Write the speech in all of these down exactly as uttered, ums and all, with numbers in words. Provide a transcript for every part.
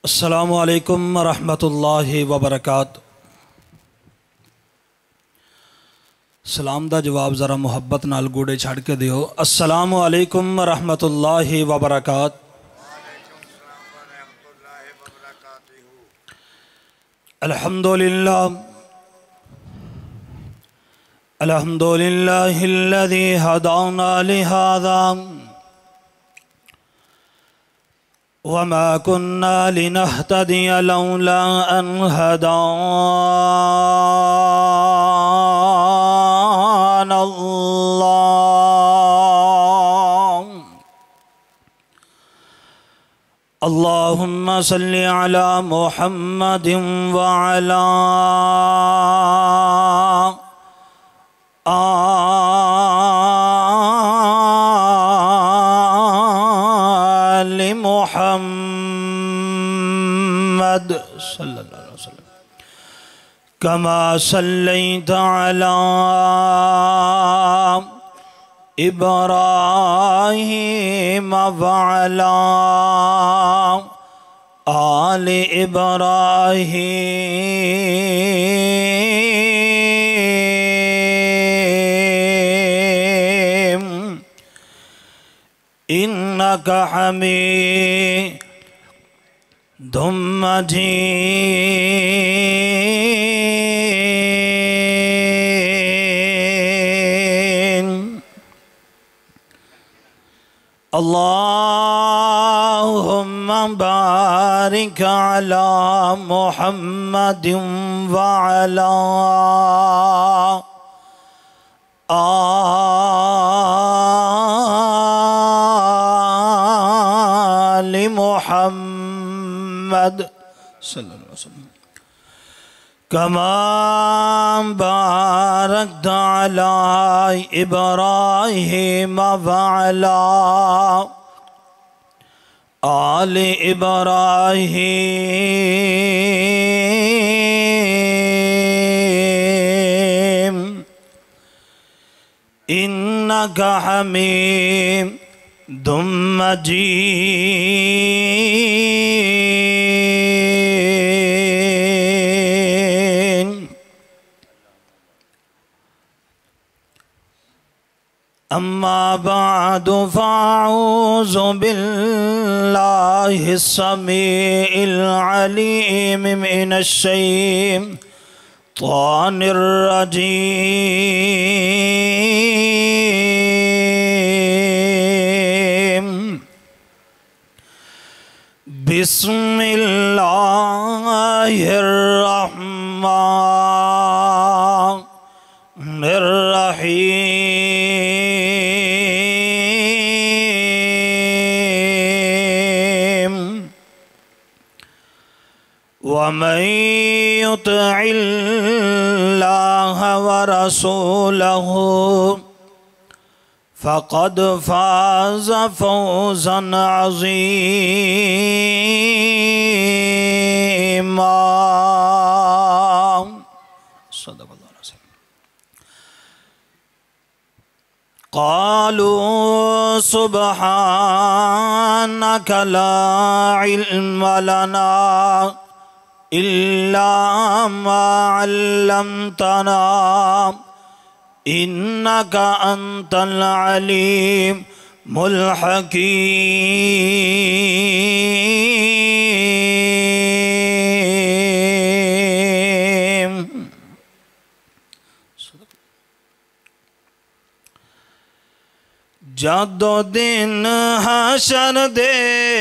अस्सलामु अलैकुम रहमतुल्लाहि व बरकातुहू। सलाम दा जवाब ज़रा मुहब्बत नाल गूड़े छड़ के दियो। अस्सलामु अलैकुम रहमतुल्लाहि व बरकातुहू। अल्हम्दुलिल्लाह अल्हम्दुलिल्लाहिल्लज़ी हदाना लिहाज़ा वमा कुन्ना लिनहतदिया लौला अन हदानल्लाह। अल्लाहुम्मा सल्लि अला मुहम्मदिन व अला आलि मुहम्मद सल्लल्लाहु अलैहि वसल्लम कमा सल्लैता अला इब्राहीम व अला आलि इब्राहीम इन्नका हमीदुम मजीद। अल्लाहुम्मा बारिक अला मुहम्मदिन व अला आलि मुहम्मद सल्लल्लाहु अलैहि वसल्लम कमा बारकता अला इब्राहीम व अला आलि इब्राहीम इन्नका हमीदुम मजीद। अम्मा बादु फ़अऊज़ु बिल्लाहि समीइल अलीम मिनश शैतानिर रजीम। बिस्मिल्लाहिर रहमानिर रहीम। वमन युतिइल्लाह व रसूलहू फ़क़द फ़ाज़ फ़ौज़न अज़ीमा। क़ालू सुब्हानक ला इल्म लना इल्ला मा अल्लमतना इन्नका अंतल अलीमुल हकीम। जदों दिन हशर दे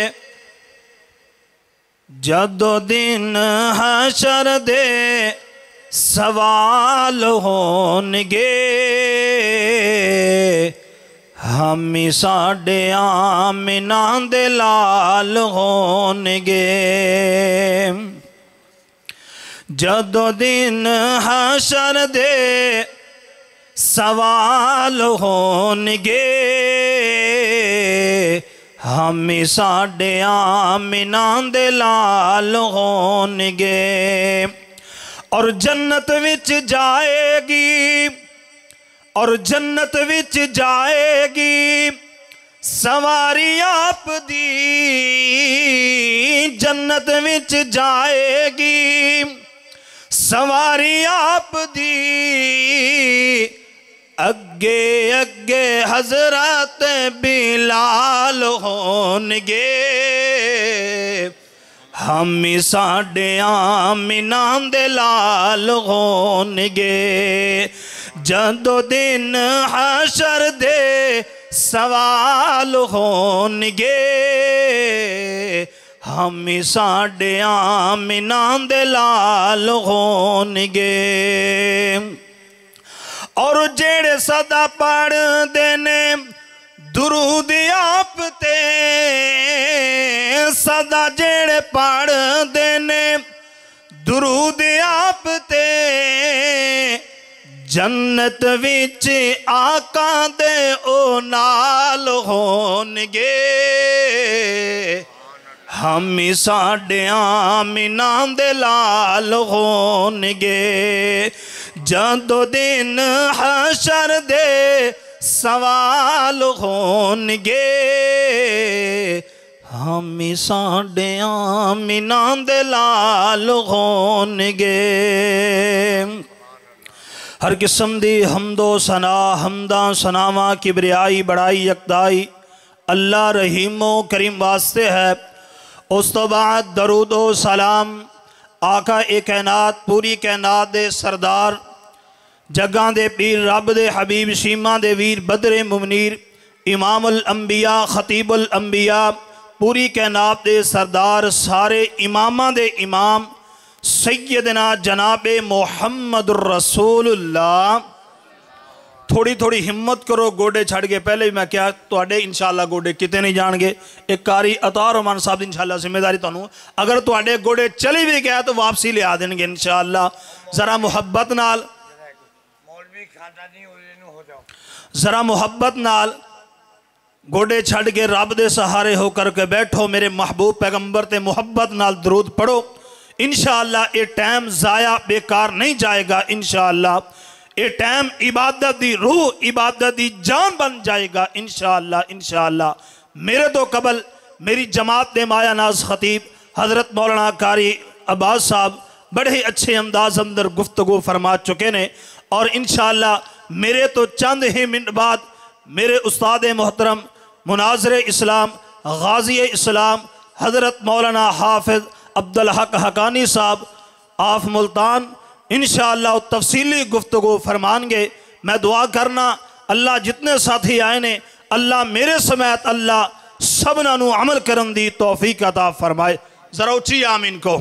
जदों दिन हशर दे सवाल होणगे हामी साडे आमिना दे लाल होणगे। जदों दिन हशर दे सवाल होणगे हामी साडे आमिना दे लाल होणगे। और जन्नत विच जाएगी और जन्नत विच जाएगी सवारी आप दी जन्नत विच जाएगी सवारी आप दी अगे अगे हजरत बिलाल होणगे हम साडे आमिना दे लाल होणगे जदों दिन हशर दे सवाल होणगे हम साडे आमिना दे लाल होणगे और जेड़े सदा पढ़दे ने दुरूद आप ते सदा जेड़े पढ़दे ने दुरूद आप ते जन्नत विच आका दे ओ नाल होणगे हम साडे आमिना दे लाल होणगे जदों दिन हशर दे सवाल होणगे हम साडे आमिना दे लाल होणगे हर किस्म दी हमदो सना हमदा सनावा किबरियाई बड़ाई यकदाई अल्लाह रहीमो करीम वास्ते है। उस तो बाद दरूदो सलाम आका ए कैनात पूरी कैनात दे सरदार जगां दे पीर रब दे हबीब शीमा दे वीर बदरे मुमनीर इमामुल अंबिया खतीबुल अंबिया पूरी कैनात दे सरदार सारे इमामां दे इमाम सैयदना जनाबे मुहम्मदुर रसूलुल्लाह। थोड़ी थोड़ी हिम्मत करो गोडे छड़ के पहले भी मैं क्या तुहाडे इंशाअल्लाह गोडे किते नहीं जाणगे। एक कारी अतार रहमान साहब इंशाअल्लाह जिम्मेदारी तुहानू अगर तुहाडे गोडे चली भी गया तो वापसी लिया देंगे इंशाअल्लाह। जरा मुहब्बत नाल जरा मुहब्बत नाल गोडे छड़ के रब दे सहारे होकर के बैठो मेरे महबूब पैगंबर ते मुहब्बत नाल दरूद पढ़ो इंशाअल्लाह। ये टाइम ज़ाया बेकार नहीं जाएगा इंशाअल्लाह। ये टाइम इबादत दी रूह इबादत दी जान बन जाएगा इंशाअल्लाह इंशाअल्लाह। मेरे तो कबल मेरी जमात दे माया नाज खतीब हज़रत मौलाना कारी अब्बास साहब बड़े ही अच्छे अंदाज अंदर गुफ्तगू फरमा चुके ने और इंशाअल्लाह मेरे तो चंद ही मिनट बाद मेरे उस्ताद मोहतरम मुनाज़िर इस्लाम गाजी इस्लाम हज़रत मौलाना हाफिज अब्दुल हक हकानी साहब आफ मुल्तान इंशाअल्लाह तफसीली गुफ्तगू फरमाएंगे। मैं दुआ करना अल्लाह जितने साथी आए ने अल्लाह मेरे समेत अल्लाह सबना नू अमल करन दी तौफीक अता फरमाए। जरा उची आमीन को।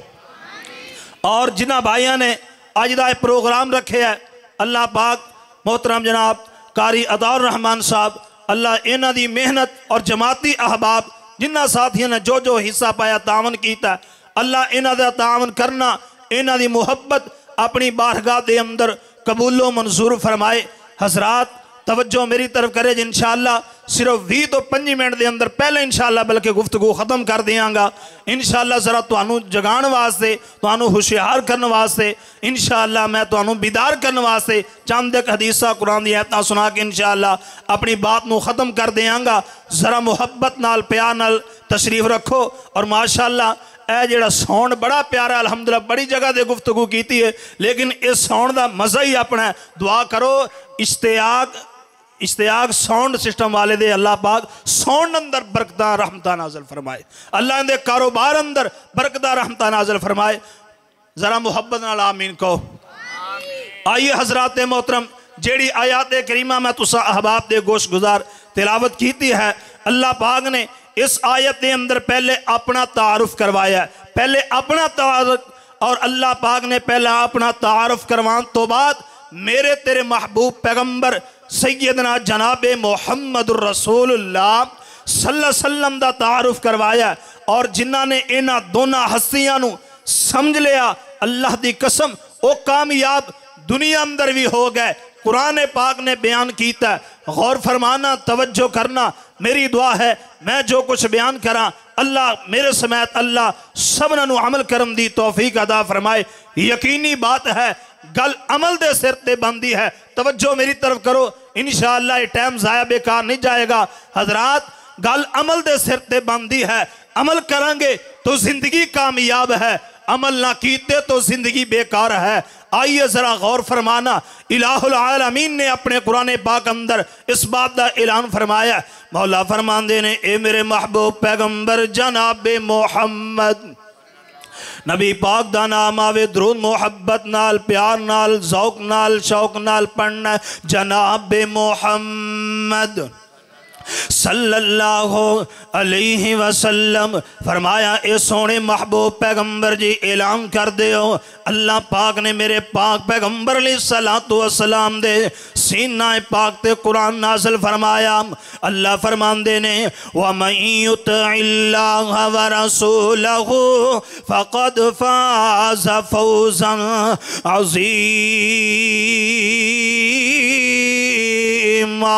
और जिन्हां भाइयों ने अज दा प्रोग्राम रखे है अल्लाह पाक मोहतरम जनाब कारी अताउर रहमान साहब अल्लाह इन्हां दी मेहनत और जमाती अहबाब जिन्हां साथियों ने जो जो हिस्सा पाया तावन किया अल्लाह इन्हां दा तावन करना इन्हां दी मुहब्बत अपनी बारगाह के अंदर कबूलो मंजूर फरमाए। हजरात तवज्जो मेरी तरफ करे इंशाअल्लाह सिर्फ भी तो पंजी मिनट के अंदर पहले इंशाअल्लाह बल्कि गुफ्तगू खत्म कर देंगा इंशाअल्लाह। जरा तुहानू जगाण वास्ते तुहानू हुशियार करने वास्ते इंशाअल्लाह मैं तुहानू बिदार करने वास्ते चंद एक हदीसा कुरान दी आयतां सुना के इंशाअल्लाह अपनी बात नू खत्म कर देंगा। जरा मुहब्बत नाल प्यार नाल तशरीफ रखो और माशाअल्लाह यह जोड़ा साउंड बड़ा प्यारा अलहमदुलिल्लाह बड़ी जगह से गुफ्तगू की है लेकिन इस साउंड का मज़ा ही अपना है। दुआ करो इश्तियाक इश्तियाक साउंड सिस्टम वाले दे अल्लाह पाक साउंड अंदर बरकत रहमत नाज़िल फरमाए अल्लाह दे कारोबार अंदर बरकत रहमत नाज़िल फरमाए। जरा मुहब्बत नाल आमीन कहो। आइए हजरात मोहतरम जेड़ी आयात करीमा मैं तुसा अहबाब दे गोश गुजार तिलावत की है अल्लाह पाक ने इस आयत के अंदर पहले अपना तारुफ करवाया पहले अपना तारुफ और अल्लाह पाक ने पहला अपना तारुफ करवाने तो बाद मेरे तेरे महबूब पैगंबर सैयदना जनाबे मुहम्मदुर रसूलुल्लाह सल्लल्लाहु अलैहि वसल्लम दा तारुफ करवाया और जिन्हां ने इन्हां दोनों हस्तियां नू समझ लिया अल्लाह दी कसम वो कामयाब दुनिया अंदर भी हो गए। कुरान पाक ने बयान किया गौर फरमाना तवज्जो करना मेरी दुआ है मैं जो कुछ बयान करा अल्लाह मेरे समेत अल्लाह सबना नू अमल करन दी तौफीक अदा फरमाए। यकीनी बात है गल अमल दे सिर ते बनती है। तवज्जो मेरी तरफ करो इंशाअल्लाह ये टाइम ज़ाया बेकार नहीं जाएगा। हजरात गल अमल दे सिर ते बनती है। अमल करांगे तो जिंदगी कामयाब है, अमल ना कीते तो जिंदगी बेकार है। आइए जरा गौर फरमाना, इलाहुल आलमीन ने अपने कुरान पाक अंदर इस बात का ऐलान फरमाया। मौला फरमांदे ने, ए मेरे महबूब पैगंबर जनाबे मोहम्मद, नबी पाक दा नाम आवे दरूद मोहब्बत नाल, प्यार नाल, ज़ौक नाल, शौक नाल पढ़ना जनाबे मोहम्मद सल्लल्लाहु अलैहि वसल्लम। फरमाया ए सोने महबूब पैगंबर जी ऐलान कर दे हो, अल्लाह पाक ने मेरे पाक पैगंबर अलैहिस्सलातु वस्सलाम दे सीना पाक ते कुरान नाज़िल फरमाया। अल्लाह फरमांदे ने, व मन युतिल्लाह व रसूलहु फ़क़द फ़ाज़ फ़ौज़न अज़ीमा।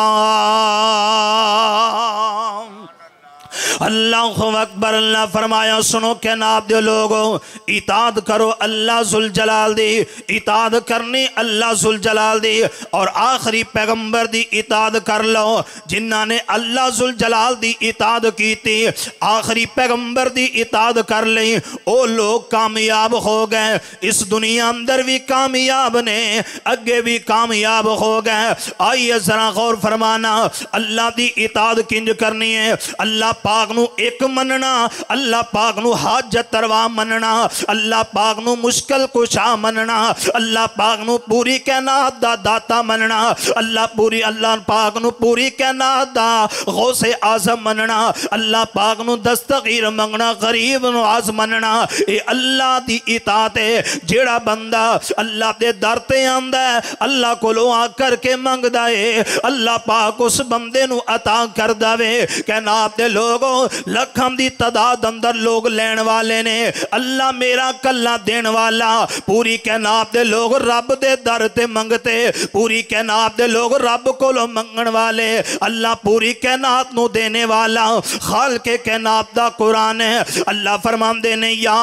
अल्लाह अकबर। अल्लाह फरमाया, सुनो क्या नाब दे लोगों, इताद करो अल्लाह जुल जलाल दी, इताद करनी अल्लाह जुल जलाल दी, और आखिरी पैगंबर दी इताद कर लो जिन्ना ने अल्लाह जुल जलाल दी इताद की थी, आखिरी पैगंबर दी इताद कर ली, वो लोग कामयाब हो गए। इस दुनिया अंदर भी कामयाब ने, अगे भी कामयाब हो गए। आइए जरा गौर फरमाना, अल्लाह दी इताद किंज करनी है। अल्लाह पाक नू एक मनना, अल्लाह पाक नू हाजत तरवा मनना, अल्लाह पाक नू मुश्किल कुशा मनना, अल्लाह पाक नू पूरी कैनात दा दाता मनना, अल्लाह पूरी अल्लाह पाक नू पूरी कैनात दा गौसे आजम मनना, अल्लाह पाक नू दस्तगीर मंगना, गरीब नवाज मनना। ये अल्लाह दी इतात है। जेड़ा बंदा अल्लाह दे दर ते आंदा है, अल्लाह कोलों आ करके मंगदा है, अल्लाह पाक उस बंदे नू अता कर दवे। कहना आपने लोगों लखां दी तादाद अंदर लोग लैन वाले ने, अल्लाह मेरा कल्ला देन वाला। पूरी कैनात दे लोग रब दे दर ते मंगते, पूरी कैनात दे लोग रब कोलों मंगण वाले, अल्लाह पूरी कैनात नू देने वाला खालिक़े कैनात दा कुरान है। अल्लाह फरमांदे ने, या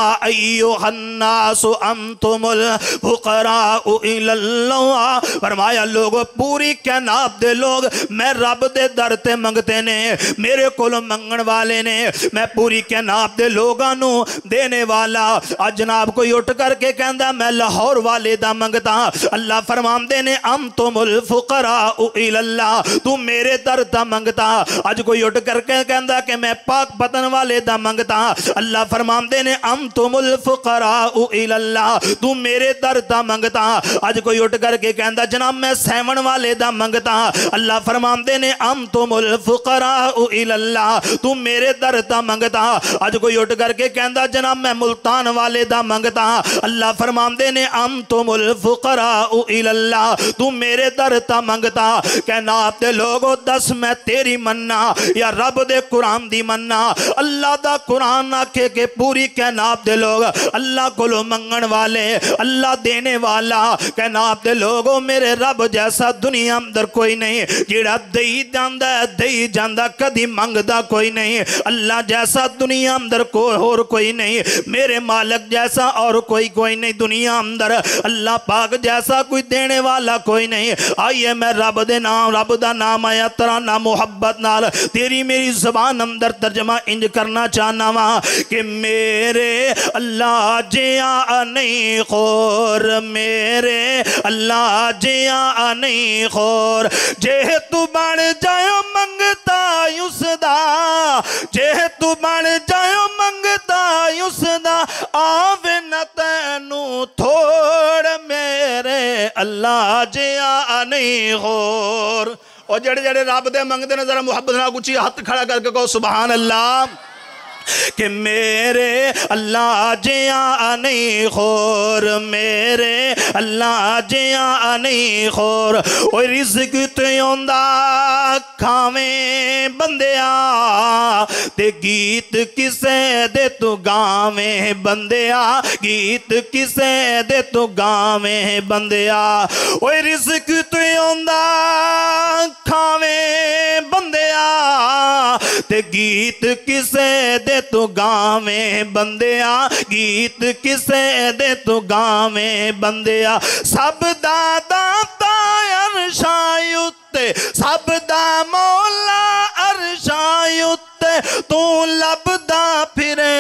अय्युहन्नासु अंतुमुल फुक़राउ इलल्लाह। फरमाया लोगों पूरी कैनात दे लोग मैं रब दे दर ते मंगते ने, मेरे कोलों मंगण वाले ने, मैं पूरी कैनात दे लोगां नू देने वाला। आज जनाब कोई उठ करके कहंदा मैं लाहौर वाले दा मंगता, अल्लाह फरमांदे ने अंतुमुल फुक़राउ इलल्लाह, तू मेरे दर दा मंगता। आज कोई उठ करके कहंदा कि मैं पाकपतन वाले दा मंगता, अल्लाह फरमांदे ने अंतुमुल फुक़राउ इलल्लाह, तू मेरे दर दा मंगता। आज कोई उठ करके कहंदा जनाब मैं सैवण वाले दा मंगता, अल्लाह फरमांदे ने अंतुमुल फुक़राउ इलल्लाह, तू मेरे दर दा मंगता। आज कोई उठ करके कहंदा जनाब मैं मुल्तान वाले दा मंगता, अल्लाह फरमांदे ने अंतुमुल फुक़राउ इलल्लाह, तू मेरे दर दा मंगता। कहना आपने लोगों दस मैं तेरी मन्ना या रब दे कुरान दी मन्ना। अल्लाह दा कुरान आखे के पूरी कैनात दे लोग अल्लाह कोलों मंगण वाले, अल्लाह देने वाला। कहना आपने लोगों मेरे रब जैसा दुनिया अंदर कोई नहीं, जेड़ा दई जांदा है दई जांदा, कदी मंगदा कोई नहीं। अल्लाह जैसा दुनिया अंदर कोई और कोई नहीं, मेरे मालिक जैसा और कोई कोई नहीं दुनिया अंदर, अल्लाह पाक जैसा कोई देने वाला कोई नहीं। आइए मैं रब दे नाम रब दा नाम आया तराना मुहब्बत नाल तेरी मेरी ज़बान अंदर तर्जमा इंज करना चाहना वा कि मेरे अल्लाह जिया नहीं खोर, मेरे अल्लाह जिया नहीं खोर, जे तू बन जायो मंगता उसदा, जे तू बन जायो मंगता उसदा, आवे न तैनू थोड़, मेरे अल्लाह जिया नहीं होर। और जड़े जड़े रब दे मंगते ने जरा मुहब्बत नाल उच्ची हाथ खड़ा करके कहो सुभान अल्लाह, कि मेरे अल्लाह जिया नहीं खोर, मेरे अल्लाह जिया नहीं खोर। ओ रिज़्क ते आंदा खावें बंदिया, ते गीत किसे दे तू गावें बंदिया, गीत किसे दे तू गावें बंदिया। ओ रिज़्क ते आंदा खावें बंदिया, ते गीत किसे दे तू गावें बंदिया, गीत किसे दे तू गावें बंदिया। सब दा दाता अरशा उत्ते, सब दा मौला अरशा उत्ते, लभदा फिरे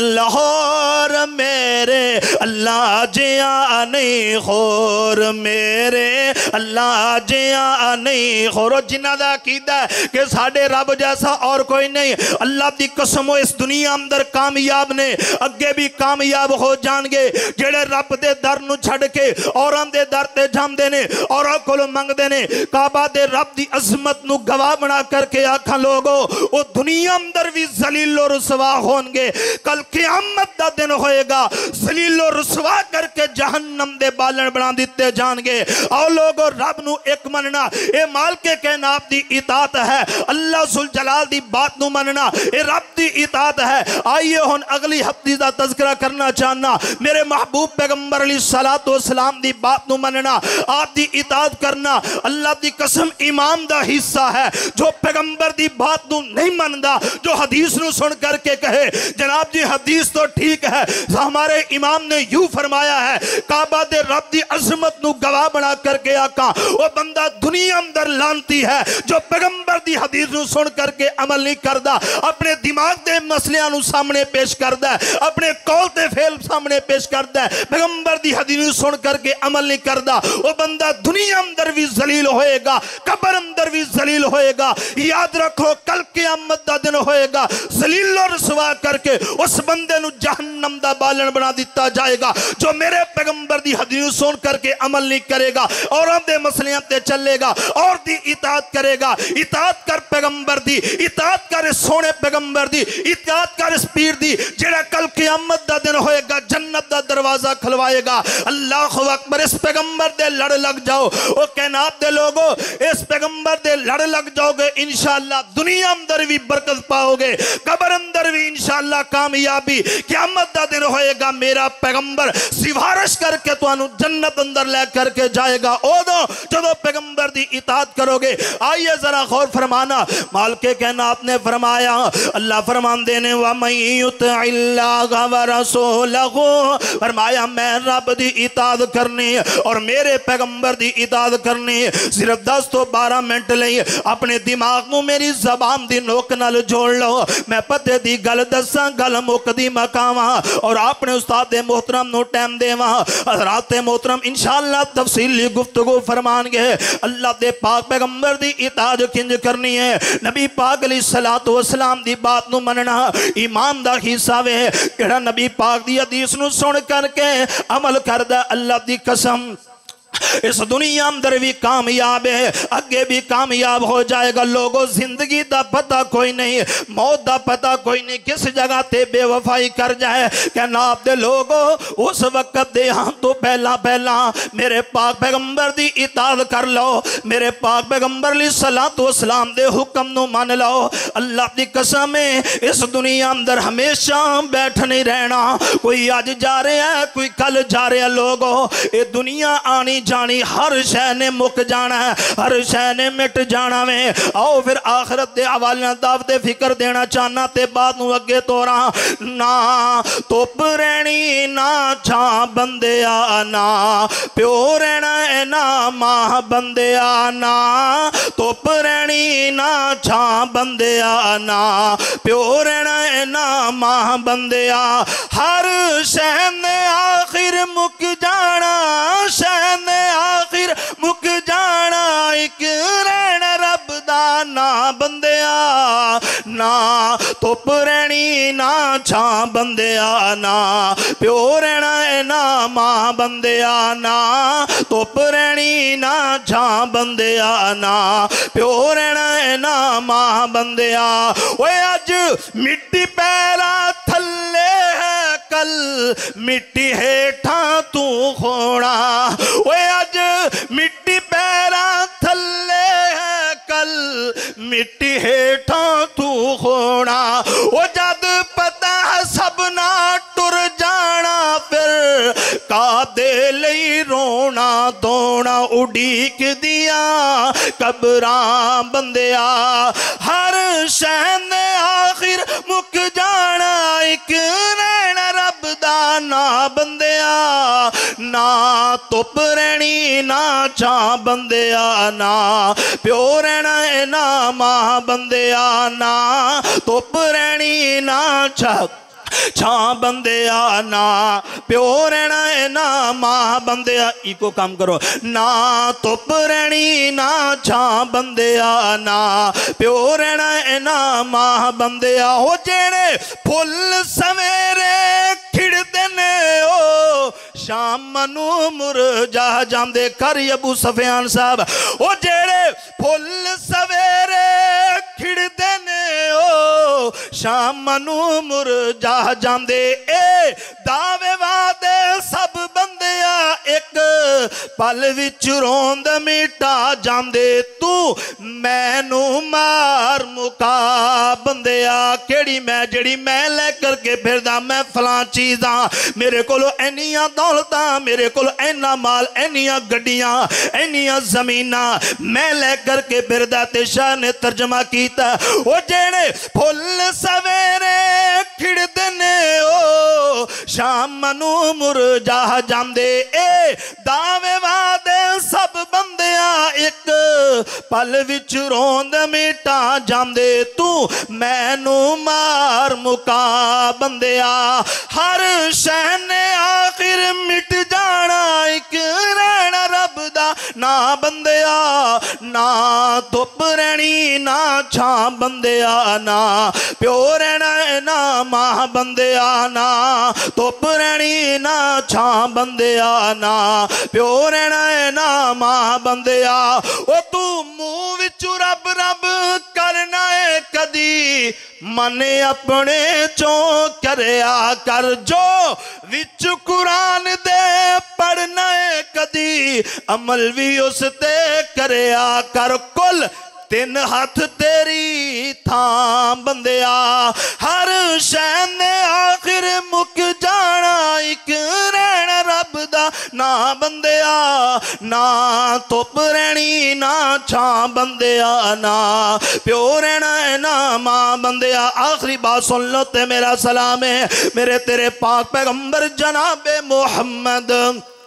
लाहौर मेरे अल्लाह जिया नहीं होर मेरे अल्लाह जिया नहीं होर। जिन्हां दा अकीदा है कि साडे रब जैसा और कोई नहीं, अल्लाह दी कसम इस दुनिया अंदर कामयाब ने, अगे भी कामयाब हो जाएंगे। जेड़े रब दे दर नूं छड़ के औरां दे दर ते जांदे ने, औरां कोलों मंगदे ने, काबा दे रब दी अजमत नूं गवाह बना करके आखा लोगो वो दुनिया अंदर भी जलीलो रुसवा होंगे, कल क़यामत दा दिन होएगा जलीलो रुसवा करके जहन्नम दे बालन बना दिते जाएंगे। और लोगो रब नूं एक मनना ए मालिक कायनात दी इताअत है, अल्लाह जुल जलाल दी बात नूं मनना ए रब दी इताअत है। आइए हुण अगली हफ्ते दा तज़किरा करना चाहना, मेरे महबूब पैगंबर अलैहिस्सलातु वस्सलाम दी बात नूं मनना, आप दी इताअत करना अल्लाह दी कसम ईमान दा हिस्सा है। जो पैगंबर दी बात नूं नहीं मनदा, जो हदीस नूं सुन करके कहे जनाब जी हदीस तो ठीक है, हमारे इमाम ने यूं फरमाया है, काबा दे रब दी अजमत नूं गवाह बना करके आका वो बंदा दुनिया अंदर लानती है जो पैगंबर दी हदीस नूं सुन करके अमल नहीं करदा, अपने दिमाग दे मसलियां नूं सामने पेश करदा है, अपने कौल ते फेल सामने पेश करदा है, पैगंबर दी हदीस नूं सुन करके अमल नहीं करदा, वो बंदा दुनिया अंदर भी जलील होएगा, कब्र अंदर भी जलील होएगा। याद रखो कल क़यामत दा दिन होएगा, जलील और रसवा करके उस बंदे नूं जहन्नम दा बालन बना दिता जाएगा जो मेरे पैगंबर दी हदीस सुन करके अमल नहीं करेगा, औरां दे मसलियां ते चलेगा और दी इताअत करेगा। इताअत कर पैगंबर दी, इताअत कर सोने पैगंबर दी, इताअत कर इस पीर दी जेड़ा कल क़यामत दा दिन होएगा जन्नत दा दरवाजा खुलवाएगा। अल्लाहु अकबर। इस पैगंबर दे लड़ लग जाओ, ओ कायनात दे लोगो इस पैगंबर दे लड़ लग जाओगे इंशाअल्लाह दुनिया अंदर भी बरकत पाओगे, कब्र अंदर भी इंशाअल्लाह कामयाबी। क़यामत दा दिन होएगा मेरा पैगंबर सिफारिश करके तुहानू जन्नत अंदर ले करके जाएगा। ओदो जदों पैगंबर दी इताअत करोगे। आइए जरा गौर फरमाना, मालिक कायनात ने फरमाया, अल्लाह फरमांदे ने व मन युतिइल्लाह व रसूलहू, फरमाया मैं रब दी इताअत करनी और मेरे पैगंबर दी इताअत करनी। सिर्फ दस तो बारह मिनट लई अपने दिमाग नूं मेरी ज़बान दी नोक नाल जोड़ लो। मैं पते दी गल दसां, गल मुकदी मकावां और अपने उस्ताद मोहतरम नूं टाइम देवां। हज़रात मोहतरम इंशाअल्लाह तफसीली गुफ्तगू फरमानगे। अल्लाह दे पाक पैगंबर दी इताअत किंज करनी है, नबी पाक अलैहिस्सलातु वस्सलाम दी बात नूं मनना ईमान दा हिस्सा वे। जेड़ा नबी पाक दी हदीस नूं सुन करके अमल करदा अल्लाह दी कसम इस दुनिया अंदर भी कामयाब है, अगे भी कामयाब हो जाएगा। लोगों जिंदगी का पता कोई नहीं, मौत का पता कोई नहीं, किस जगह ते बेवफाई कर जाए। कहना आपके लोगों उस वक्त दे हाँ तो पहला पहला मेरे पाक पैगंबर दी इताअत कर लो, मेरे पाक पैगंबर अलैहिस्सलातु वस्सलाम दे हुक्म नूं मान लो। अल्लाह दी कसम है इस दुनिया अंदर हमेशा बैठ नहीं रहना, कोई अज जा रहा है कोई कल जा रहा। लोगों ये दुनिया आनी जानी हर शय ने मुक जाना है, हर शय ने मिट जाना वे। आओ फिर आखिरत के हवाले दावत फिक्र देना चाहना ते बात नूं अगे तोरा। ना धुप रहनी ना छां बंदिया, ना प्यो रहना है ना मां बंदिया, ना धुप रहनी ना छां बंदिया, ना प्यो रहना है ना मां बंदिया। हर शय ने आखिर मुक जाना, शय ने आखिर मुक जाना, एक रहना रब दा ना बंदिया, ना धुप रहनी ना छां बंदिया, ना प्यो रहना है ना मां बंदिया, ना धुप रहनी ना छां बंदिया, ना प्यो रहना है ना मां बंदिया। ओए अज मिट्टी पैरा थल्ले है, कल मिट्टी हेठा तू होना। ओए अज मिट्टी पैरा थल्ले है, कल मिट्टी हेठा तू होना। ओ जद पता सब ना टुर जाना, फिर कादे लई रोना धोना उड़ीक दिया कबरां बंदिया। हर शय ने आखिर मुक जाना, एक रहना रब दा ना बंदिया, ना धुप रहनी ना छां बंदिया, ना प्यो रहना है ना मां बंदिया, ना धुप रहनी ना छां छां बंदिया, ना प्यो रहना है ना मां बंदिया। इको काम करो, ना धुप रहनी ना छां बंदिया, ना प्यो रहना है ना मां बंदिया। हो जेड़े फुल सवेरे खिड़दे ने ओ शाम नू मुरझा जांदे। कर अबू सफियान साहब, ओ जेड़े फुल सवेरे खिड़दे ने ओ शाम नू मुरझा जांदे। ए दावे वादे सब बंदिया एक पल विच रोंद मिटा जांदे। तू मैनू मार मुका बंदिया, केड़ी मैं जेड़ी मैं ले करके फिरदा मैं फलां चीज़ हाँ, मेरे कोलो एनियां दौलतां, मेरे कोलो एना माल, एनियां गड्डियां, एनियां जमीना मैं ले करके फिरदा। ते शाह ने तर्जमा कीता, ओ जेड़े फुल सवेरे खिड़दे ने ओ शाम नू मुरझा जांदे। ए दावे वादे सब बंदिया एक पल विच रोंद मिटा जांदे। तू मैनू मार मुका बंदिया, हर शह ने आखिर मिट जाना, एक रहना रब दा ना बंदिया, ना धुप रहनी ना छां बंदिया, ना प्यो रहना है ना मां बंदिया, ना धुप रहनी ना छां बंदिया, ना प्यो रहना है ना मां बंदिया। ओ तू मुंह विचू रब रब करना है कदी, मन अपने चों करया कर। जो विच कुरान दे पढ़ना है कदी, अमल भी उस ते करया कर। कुल तीन हाथ तेरी थां बंदिया, हर शह ने आखिर मुक जाना, एक रहना रब दा ना बंदिया, ना धुप रहनी ना छां बंदिया, ना प्यो रहना है ना मां बंदिया। आखिरी बात सुन लो ते मेरा सलाम है मेरे तेरे पाक पैगंबर जनाबे मोहम्मद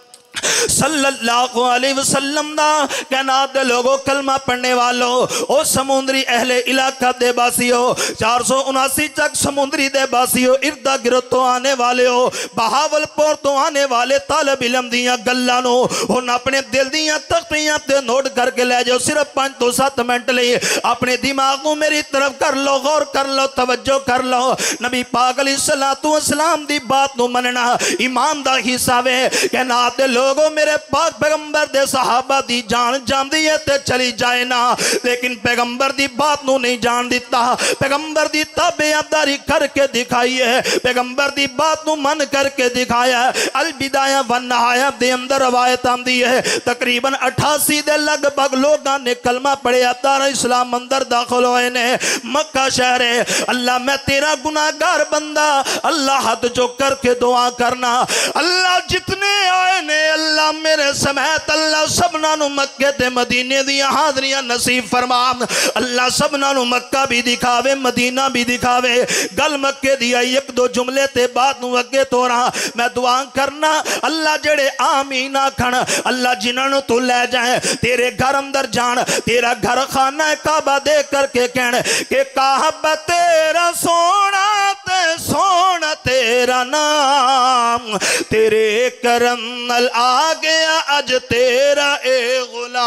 सल्लल्लाहु अलैहि वसल्लम दा कहना दे लोगो कलमा पढ़ने वालों, ओ समुद्री अहले इलाका दे बासियो, चार सौ उनासी तक समुद्री दे बासियो, इर्दा गिरद तो आने वाले हो, बहावलपुर तो आने वाले तालब इलम दियां गल्लां नो हुण अपने दिल दियां तख्तियां ते नोट करके ले जाओ। सिर्फ पांच तो सात मिनट लिए अपने दिमाग को मेरी तरफ कर लो, गौर कर लो, तवज्जो कर लो। नबी पाक अलैहिस्सलातु वस्सलाम दी बात नु मनना ईमान दा हिस्सा वे। कहना ते लोगों मेरे पाक पैगंबर दे सहाबा दी जान जांदी है ते चली जाए ना, लेकिन पैगंबर दी बात नू नहीं जान दिता, पैगंबर दी ताबेदारी करके दिखाई है, पैगंबर दी बात नू मन करके दिखाया। अल बिदाया वन नहाया दे अंदर रवायत आंदी है तकरीबन अठासी दे लगभग लोगों ने कलमा पढ़िया, दार इस्लाम अंदर दाखिल होए ने। मक्का शहर है, अल्लाह मैं तेरा गुनाहगार बंदा, अल्लाह हाथ जो करके दुआ करना, अल्लाह जितने आए ने अल्लाह मेरे समेत अल्लाह सबना नु मक्के ते मदीने दी हाजरियां नसीब फरमा। अल्लाह सबना नु मक्का भी दिखावे मदीना भी दिखावे। गल मक्के दी आई एक दो जुमले ते बात नु अगे तोरा मैं दुआ करना, अल्लाह जेड़े आमीन आखण, अल्लाह जिन्हां तू ले जाए तेरे घर अंदर जान, तेरा घर खाना काबा दे करके कहण के काबा तेरा सोना ते सोना तेरा नाम, तेरे करम नल आ गया अज तेरा ए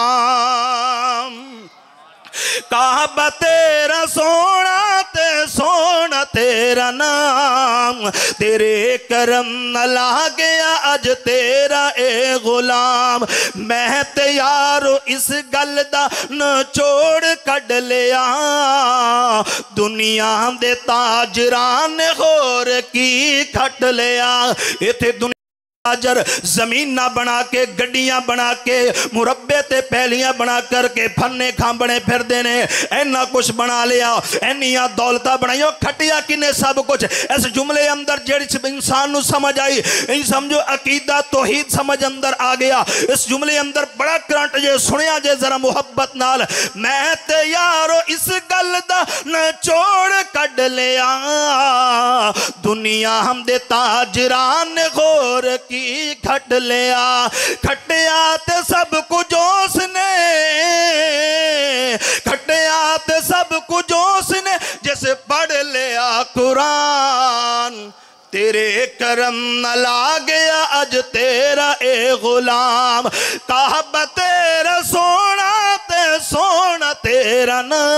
गुलाम। काबा तेरा सोना ते सोना तेरा नाम, तेरे करम नल आ गया अज तेरा ए गुलाम। मैं ते यारो इस गल दा नचोड़ कढ लिया, दुनिया दे ताजरां ने होर की खट लिया। इथे दुनिया ताजर जमीन ना बना के गड्डियां बना के मुरब्बे ते पहलियां बना करके फन्ने खांबने फिरदे ने, इन्ना कुछ बना लिया, इन्नियां दौलतां बनाइयो, खटिया किने सब कुछ। इस जुमले अंदर जेड़ी इंसान नू समझ आई, इन समझो अकीदा तौहीद समझ अंदर आ गया। इस जुमले अंदर बड़ा करंट जे सुनिया जे जरा मुहब्बत नाल, मैं ते यारो इस गल दा नचोड़ कढ लिया, दुनिया हम दे ताजरान गौर की खट लिया, खटिया ते सब कुछ उसने, खटिया ते सब कुछ उसने, जैसे पढ़ लिया कुरान, तेरे करम न ला गया अज तेरा ए गुलाम, काबा तेरा सोना ते सोना तेरा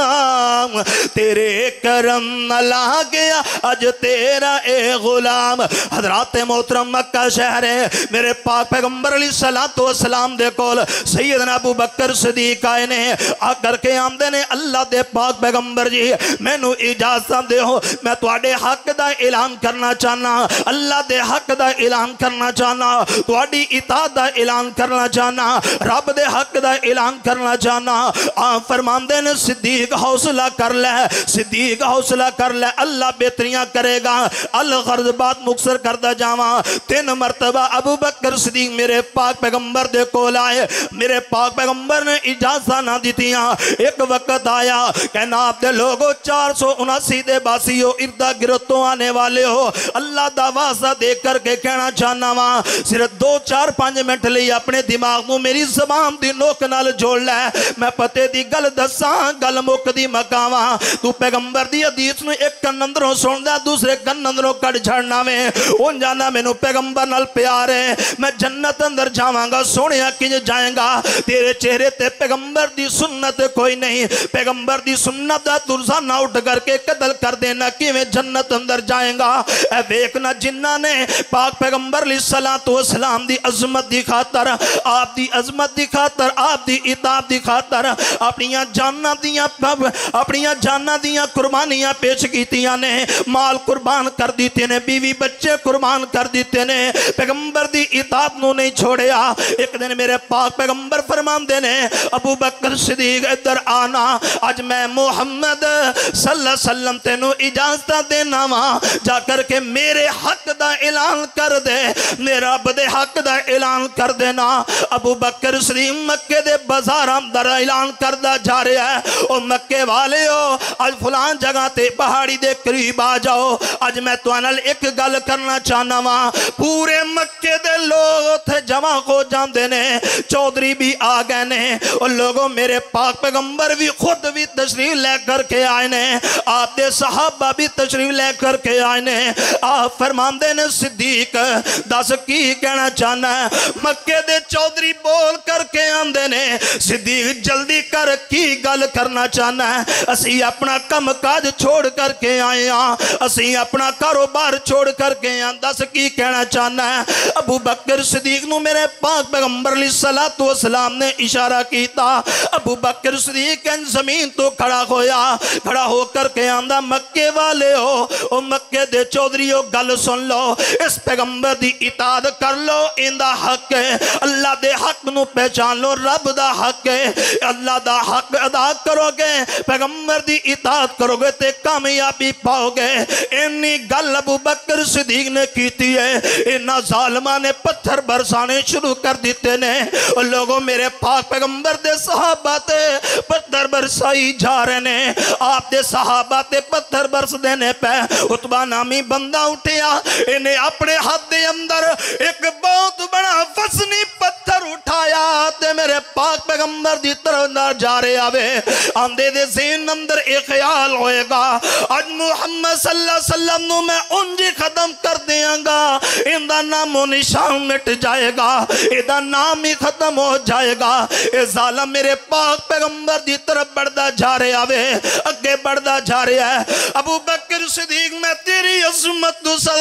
नाम, तेरे करम न ला गया अज तेरा ए गुलाम। हजरात मोहतरम मक्का शहर है, मेरे पाक पैगंबर अलैहिस्सलातु वस्सलाम दे कोल सैयदना अबू बकर सिद्दीक आए ने, आ करके आंदे ने अल्लाह दे पाक पैगंबर जी मैनू इजाजत दे हो, मैं तुहाडे हक दा ऐलान करना चाहना, अल्लाह दे हक दा ऐलान करना चाहना, तुहाडी इताअत दा ऐलान करना चाहना, रब दे हक दा ऐलान करना चाहना। आ फरमांदे ने सिद्दीक हौसला कर ले, सिद्दीक हौसला कर ले, अल्लाह बेहतरियां करेगा। अल गर्ज बात मुक्सर करदा जावा, तीन मरतबा अबू बकर सिद्दीक मेरे पाक पैगंबर दे कोल आए, मेरे पाक पैगंबर ने इजाजत ना दितियां। एक वक्त आया कहना आपदे लोगो चार सौ उनासी दे बासियो इर्दा गिरद तो आने वाले हो, अल्लाह दा वास्ता दे करके कहना चाहना वा, सिर्फ दो चार पांच मिनट लिए अपने दिमाग को मेरी जबान दी नोक नाल जोड़ लै, मैं पते दी गल दसा गल मुकदी मकावा। तू पैगंबर दी हदीस नूं एक कन अंदरों सुनदा दूसरे कन अंदरों कट छड़ना वे, उन जाना मैनू पैगंबर नाल प्यार है, मैं जन्नत अंदर जावांगा। सोहणिया किंज जाएगा, तेरे चेहरे ते पैगंबर दी सुन्नत कोई नहीं, पैगंबर दी सुन्नत दा तुरसाना उठ करके कदल कर देना, किवें जन्नत अंदर जाएगा। ऐ वेखना जिन्ना ने पाक पैगंबर अलैहिस्सलातु वस्सलाम दी अजमत दी खातर, आप दी अजमत दी खातर, आप दी इताअत दी खातर अपनियां जानां दियां अपनियां जानां दियां कुर्बानियां पेश कीतियां ने, माल कुर्बान कर दिते ने, बीवी बच्चे कुर्बान कर दिते ने, पैगंबर दी इताअत नूं नहीं छोड़िया। एक दिन मेरे पाक पैगंबर फरमांदे ने अबू बकर सिद्दीक इधर आना, अज मैं मुहम्मद सल्लल्लाहु अलैहि वसल्लम तेनू इजाजत देना वा, जाकर के मेरे हक दा ऐलान कर दे, मेरा रब दे हक दा ऐलान कर देना। अबू बकर सिद्दीक मक्के दे बाजारां दा ऐलान करदा जा रहा है, ओ मक्के वाले हो अज फलान जगह ते पहाड़ी दे करीब आ जाओ, अज मैं तुहाडे नाल एक गल करना चाहना वा। पूरे मक्के दे लोग उत्थे जमा हो जांदे ने, चौधरी भी आ गए ने, और लोगों मेरे पाक पैगंबर भी खुद भी तशरीफ ले करके आए ने, आप दे सहाबा भी तशरीफ ले करके आए ने। आप फरमांदे ने सिद्दीक दस की कहना चाहना है, मक्के दे चौधरी बोल करके आंदे ने, सिद्दीक जल्दी कर की गल करना चाहना है, असी अपना कम काज छोड़ करके आए हाँ, असी अपना कारोबार छोड़ करके आए, दस की कहना चाहना है। अबू बकर सिद्दीक नू मेरे पाक पैगंबर अलैहिस्सलातु वस्सलाम ने इशारा किया, अबू बकर सिद्दीक जमीन तो खड़ा होया, खड़ा होकर के आंदा मक्के वाले हो, ओ मक्के दे चौधरीओ गल सुन लो, इस पैगंबर दी इताअत कर लो, इंदा हक है, अल्लाह दे हक नू पहचान लो, रब दा हक है, अल्लाह दा हक अदा करोगे, पैगंबर दी इताअत करोगे ते कामयाबी पाओगे। इन्नी गल अबू बकर सिद्दीक ने कीती है, इन्ना जालिमां ने पत्थर बरसाने शुरू कर दिते ने, और लोगों मेरे पाक पैगंबर दे सहाबा ते पत्थर बरसाई जा रहे ने, आप दे सहाबा ते पत्थर बरस देने पे उतबा नामी बंदा उठिया, इन्हें अपने हाथ दे अंदर एक बहुत बड़ा फसनी पत्थर उठाया ते मेरे पाक पैगंबर दी तरफ ना जा रहे आवे, आंदे दे ज़हन अंदर एक ख्याल होएगा, आज मुहम्मद सल्लल्लाहु अलैहि वसल्लम नू मैं उंज खत्म कर देंगा, इंदा नामो निशान मिट जाएगा, इदा नाम ही खत्म हो जाएगा। ए जालिम मेरे पाक पैगंबर दी तरफ बढ़दा जा रहा आवे, अगे बढ़दा जा रहा है। अबू बकर सिद्दीक मैं तेरी अज़मत तू सदके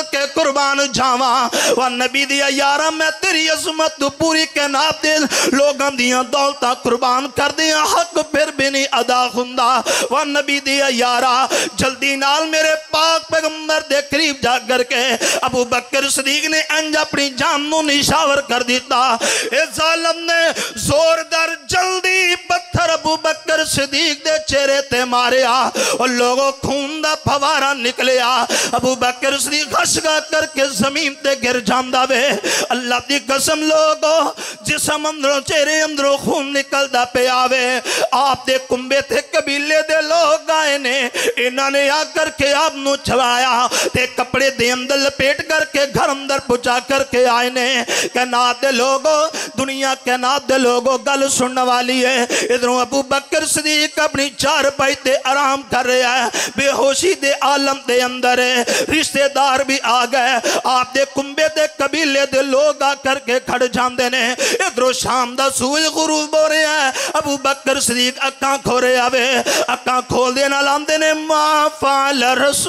कुर्बान जावा। व नबी दिया यारा मैं तेरी अजमत पूरी कायनात दे लोगों दियां दौलतां कुर्बान कर दिया, हक फिर भी नहीं अदा हुंदा। व नबी दिया यारा जल्दी नाल मेरे पाक पैगंबर दे करीब जा करके अबू बकर सदीक ने अंज अपनी जान नू निशावर कर दिता। इस जालिम ने जोरदार जल्दी पत्थर अबू बकर सदीक दे चेहरे ते मारिया और लोगों खून दा फवारा निकलिया। अबू बकर सदीक हसगा करके जमीन ते गिर जांदा वे। अल्लाह दी कसम लोगो जिसम अंदरों चेहरे अंदरों खून निकलदा पिया वे। आप दे कुंबे थे कबीले दे लोग आए ने, इन्हां ने आकर के आप नु छवाया ते कपड़े दे अंदर लपेट करके घर अंदर पहुंचा करके आए ने। कहनात दे लोगो दुनिया कहनात दे लोगो गल सुनने वाली है। इधरों अबू बकर सदीक अपनी चार पाई ते आराम कर रहा है, बेहोशी दे आलम दे अंदर है। रिश्तेदार भी आ गए, आप दे कुंबे दे कबीले दे लोग आकर के खड़ जाते ने। इधरों शाम दा सूरज गुरूब हो रहा है। अबू बकर सदीक अक्कां खोरे आवे, अक्कां खोल दे नाल आंदे ने मा फाल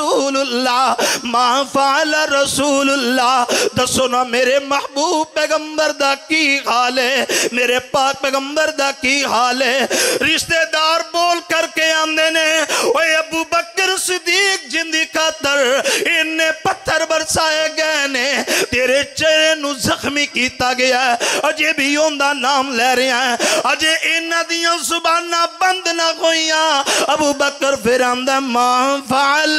रसूलुल्लाह मा फाल रसूलुल्लाह। दसो ना मेरे महबूब पैगंबर दा की हाल है, मेरे पाक पैगंबर दा की हाल है। रिश्तेदार बोल करके आंदे ने ओए अबू बकर सदीक जिंदी खातर इन्ने पत्थर बरसाए गए ने, तेरे चेहरे नू जख्मी किया गया है, अजे भी उनका नाम ले रहे हैं, अजे इन्हां दियां जुबानां बंद ना होईयां। अबू बकर फिर आंदा मा फाल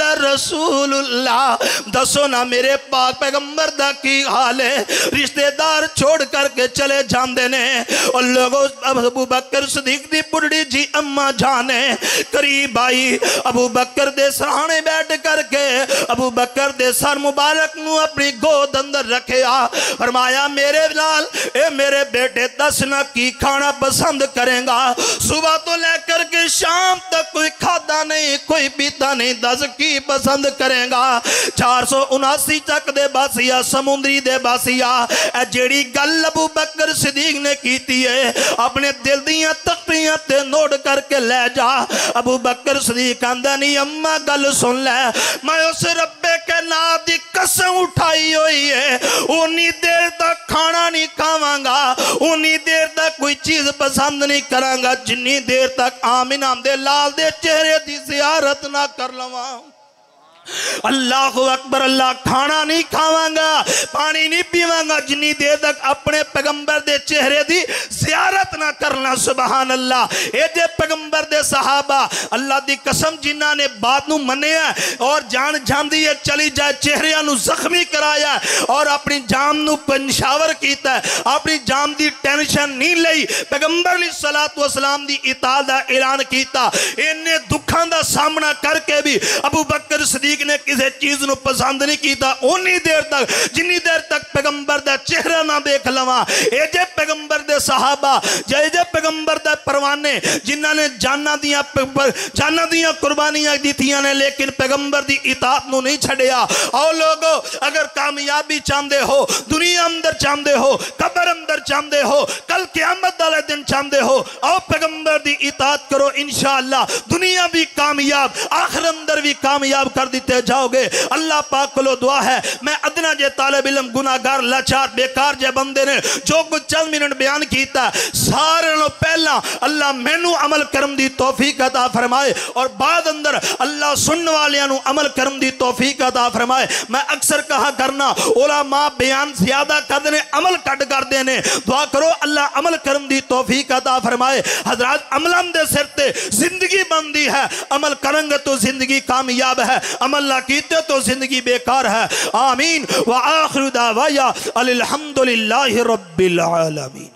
रसूलुल्लाह, दसो ना मेरे पाक पैगंबर दा की हाल है। रिश्तेदार छोड़ करके चले जाते ने और लोगों अबू बकर सदीक दी बुढ़ी जी अम्मा जाने करीब आई। अबू बकर दे सराहने बैठ करके अबू बकर दे सर मुबारक नू अपनी गोद अंदर रखिया। फरमाया मेरे नाल ए मेरे बेटे दस ना की खाना पसंद करेगा। सुबह तो लेकर के शाम तक कोई खाता नहीं कोई पीता नहीं, दस की पसंद करेगा। चार सौ उनासी तक दे बासिया समुद्री दे बासिया जेड़ी गल अबू बकर सदीक ने की है अपने दिल दियां तख्तियां ते नोट करके ले जा। अबू बकर सदीक आंदा नहीं अम्मा गल सुन ले, मैं उस रब्बे के नाम दी कसम उठाई हुई है, उन्नी देर तक खाना नहीं खावांगा, उन्नी देर तक कोई चीज पसंद नहीं करांगा जिन्नी देर तक आमिना दे लाल दे चेहरे दी ज़ियारत ना कर लवां। अल्लाह अकबर, अल्लाह खाना नहीं खावांगा पानी नहीं पीवांगा जिन्नी देर तक अपने पैगंबर दे चेहरे दी ज़ियारत ना करना। सुबहान अल्लाह। ए जे पैगंबर दे सहाबा अल्लाह दी कसम जिन्हां ने बात नू मन्निया और जान जांदी है चली जाए चेहरियां नू जख्मी कराया और अपनी जान नू पंशावर कीता, अपनी जान दी टेंशन नहीं लई, पैगंबर अलैहिस्सलातु वस्सलाम दी इताअत दा ऐलान कीता। इन्ने दुखां दा सामना करके भी अबू बकर सदीक ने किसी चीज नू पसंद नहीं किया उन्नी देर तक जिन्नी देर तक पैगंबर दा चेहरा ना देख लवा। ए जे पैगंबर दे सहाबा जे जे पैगंबर दे परवाने जिन्हां ने जाना दियां जाना दियां कुर्बानियां दित्तियां ने लेकिन पैगंबर दी इताअत नू नहीं छड़िया। आओ लोगो अगर कामयाबी चाहते हो, दुनिया अंदर चाहते हो, कब्र अंदर चाहते हो, कल क़यामत वाले दिन चाहते हो, आओ पैगंबर दी इताअत करो इंशाअल्लाह दुनिया भी कामयाब आखिर अंदर भी कामयाब कर दी जाओगे। अल्लाह पाक को दुआ है मैं अदना जे तालिब इल्म गुनाहगार लाचार बेकार जे बंदे ने जो कुछ चंद मिनट बयान किया सारे पहला अल्लाह मैनू अमल करम दी तौफीक अता फरमाए और बाद अंदर अल्लाह सुनने वालियां नू अमल करम दी तौफीक अता फरमाए। मैं अक्सर कहा करना उलमा बयान ज्यादा करते ने अमल कट करते ने, दुआ करो अल्लाह अमल करम दी तौफीक अता फरमाए। हजरात अमलन दे सिर ते जिंदगी बनती है, अमल करेंगे तो जिंदगी कामयाब है, अमल ना कीते तो जिंदगी बेकार है। आमीन व आखिर दावाया अल्हम्दुलिल्लाहि रब्बिल आलमीन।